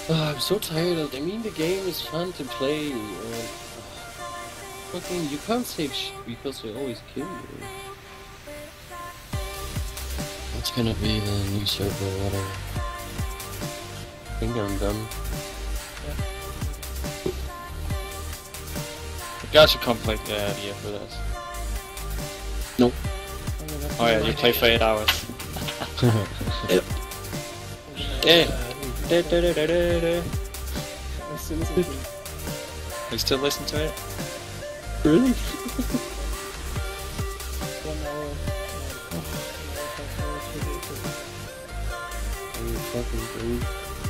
I'm so tired of. I mean, the game is fun to play. Fucking, you can't save shit because they always kill you. What's gonna be the new server or whatever? I think I'm done. You guys should come play the idea for this. Nope. Oh yeah, you play for 8 hours. Yep. Yeah. You still listen to it? Really? 1 hour. Are you fucking crazy?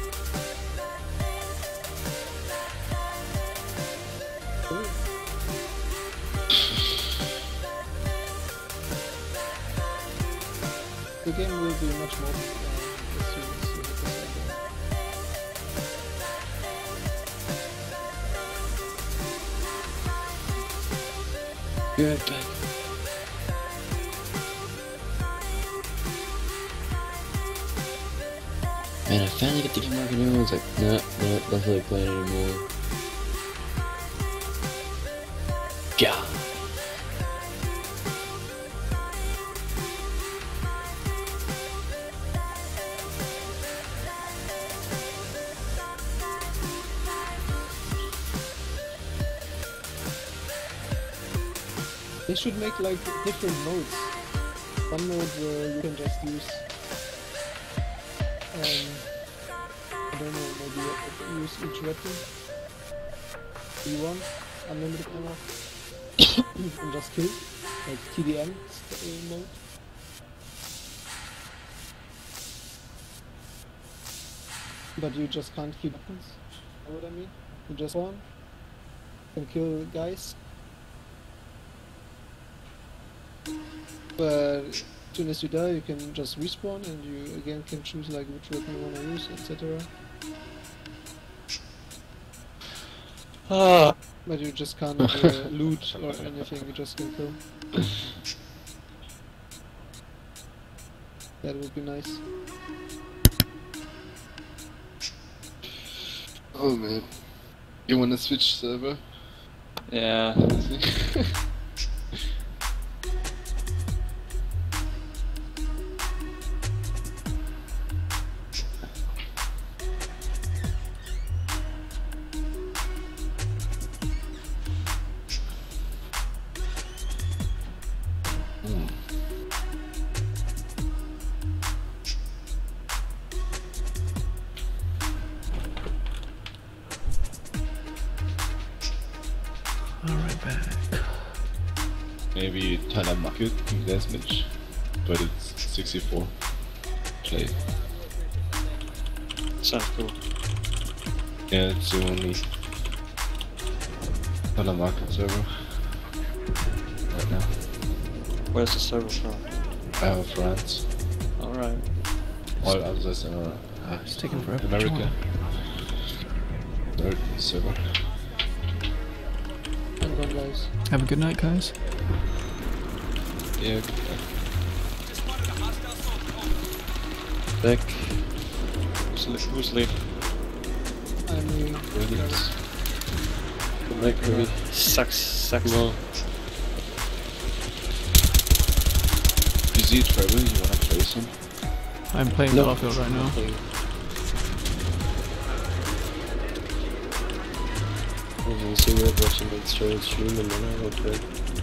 The game will be much more as soon as you hit the server. Be right back. Man, I finally get the game working. Everyone's like, nah, not feel like playing anymore. God. They should make like different modes. One mode where you can just use, I don't know, maybe use each weapon you want, unlimited ammo, and just kill, like TDM mode. But you just can't keep weapons, you know what I mean? You just spawn, and kill guys. But as soon as you die, you can just respawn and you again can choose like which weapon you want to use, etc. But you just can't loot or anything, you just can kill. That would be nice. Oh man. You wanna switch server? Yeah. Alright, back. Maybe Talamarket in Deathmatch, but it's 64 play. Sounds cool. Yeah, it's the only Talamarket server right now. Where's the server from? France. Alright. All others are It's taking forever to America. join. Third server. And then guys. Have a good night, guys. Yeah, Back. Who's leaving? I'm leaving. Williams. Good night, Kirby. Sucks. Well, Is he Trevor? You wanna play some? I'm playing No. Battlefield right now. I was in cigarette watching that started stream and then I went back.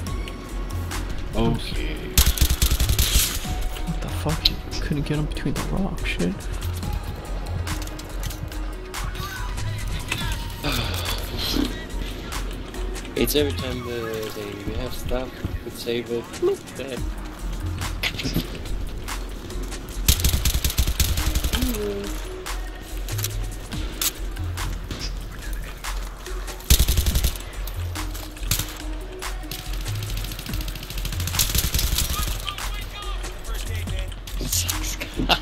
Okay. What the fuck? You couldn't get him between the rocks, shit. It's every time we have stuff, we could save it, bloop, dead. Sucks.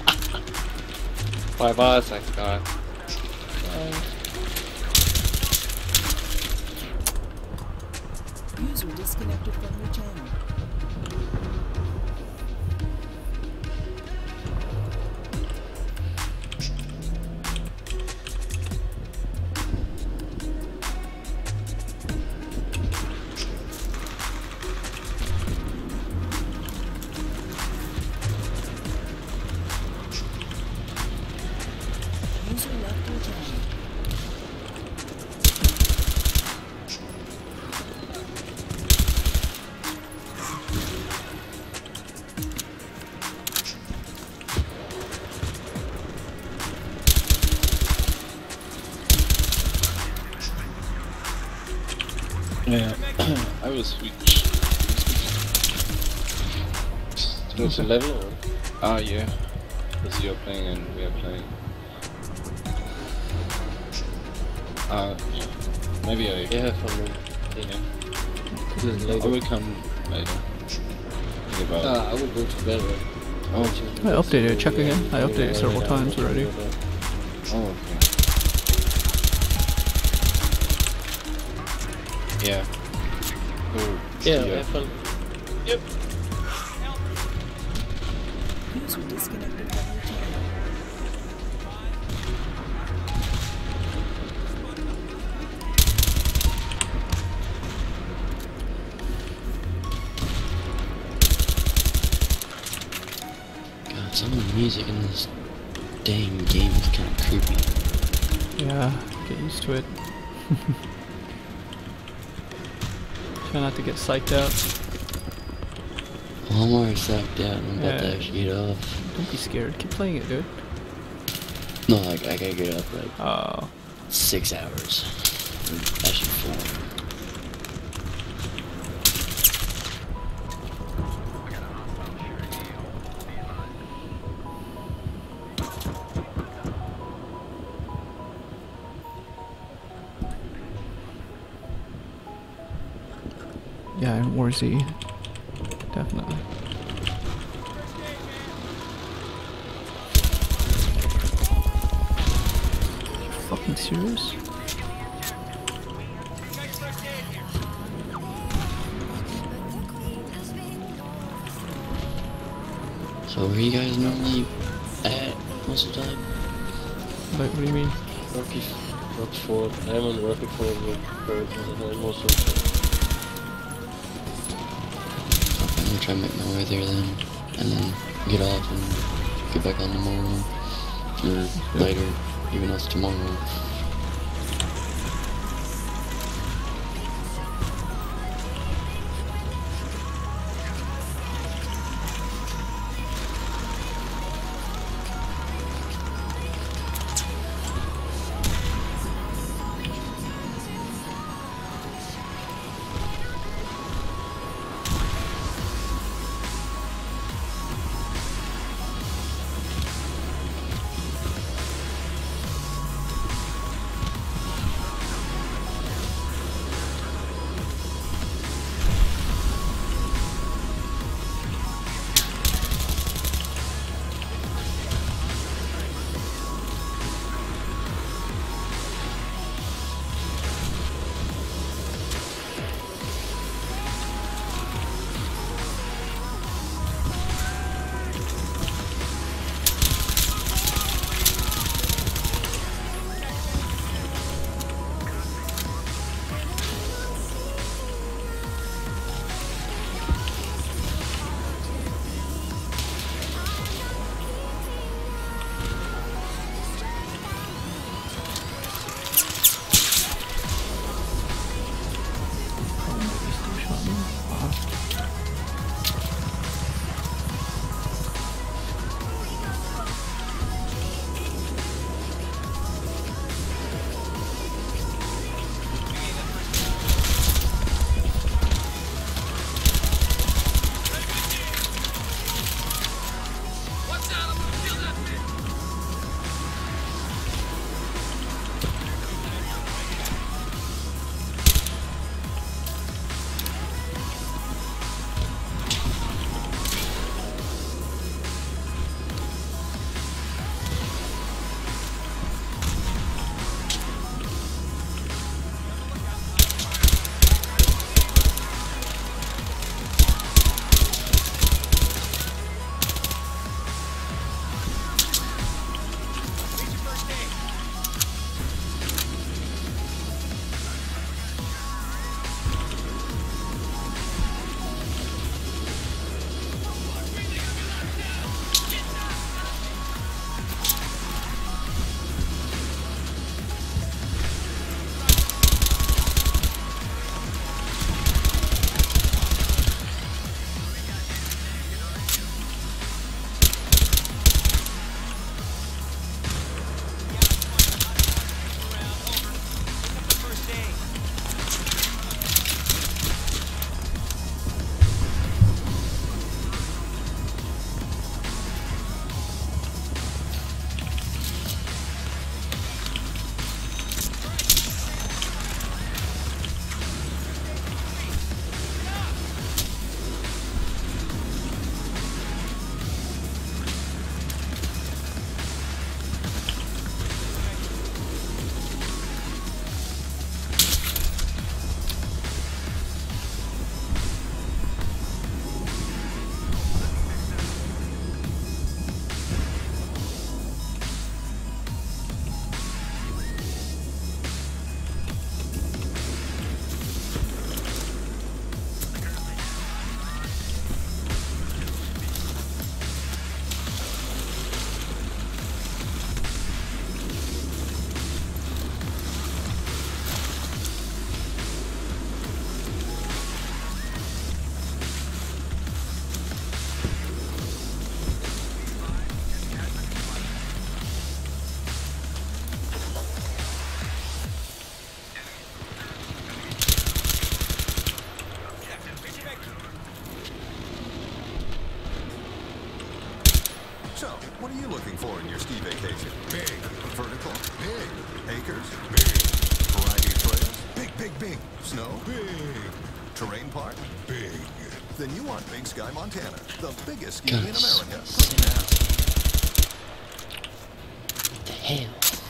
Bye, thanks God. User disconnected from your channel. Yeah, I will switch. What's the level or? Ah, yeah. Because you're playing and we are playing. Maybe I. Yeah, have fun then. Yeah. This is I later. will come later. Think about it. I will go to bed, right? Oh, I updated it. Check again. I updated several times already. oh, okay. Yeah. Cool. Yeah, See ya. have fun. User disconnected from your channel. God, some of the music in this dang game is kind of creepy. Yeah, get used to it. Try not to get psyched out. Well, I'm already sacked out and I'm about to Yeah. actually get off. Don't be scared. Keep playing it, dude. No, like, I gotta get up like Oh. 6 hours. Actually 4. Yeah, in War Z. Definitely. You fucking serious? So where you guys normally at most of the time? Like, what do you mean? Rockford. I'm on Rockford with birds all the time most of the time. I'm gonna try and make my way there then, and then get off and get back on tomorrow. Or later, even though it's tomorrow. So, what are you looking for in your ski vacation? Big. Vertical? Big. Acres? Big. Variety of trails? Big. Snow? Big. Terrain park? Big. Then you want Big Sky, Montana, the biggest ski in America. Right now. What the hell?